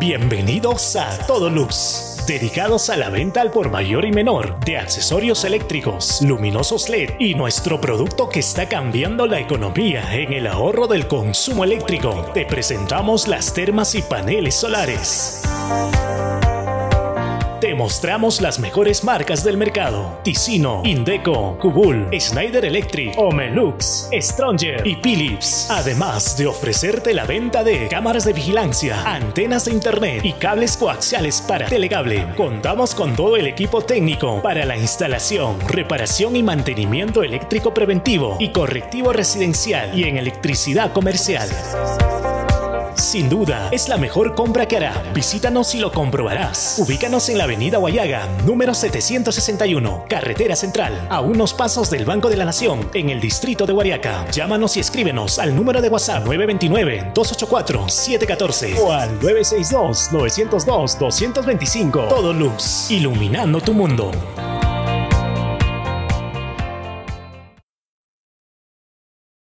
Bienvenidos a Todo Luz, dedicados a la venta al por mayor y menor de accesorios eléctricos, luminosos LED y nuestro producto que está cambiando la economía en el ahorro del consumo eléctrico. Te presentamos las termas y paneles solares. Te mostramos las mejores marcas del mercado: Ticino, Indeco, Kubul, Schneider Electric, Homelux, Stronger y Philips. Además de ofrecerte la venta de cámaras de vigilancia, antenas de internet y cables coaxiales para telecable. Contamos con todo el equipo técnico para la instalación, reparación y mantenimiento eléctrico preventivo y correctivo residencial y en electricidad comercial. Sin duda, es la mejor compra que hará. Visítanos y lo comprobarás. Ubícanos en la avenida Guayaga, número 761, Carretera Central, a unos pasos del Banco de la Nación, en el distrito de Guariaca. Llámanos y escríbenos al número de WhatsApp 929-284-714 o al 962-902-225. Todo Luz, iluminando tu mundo.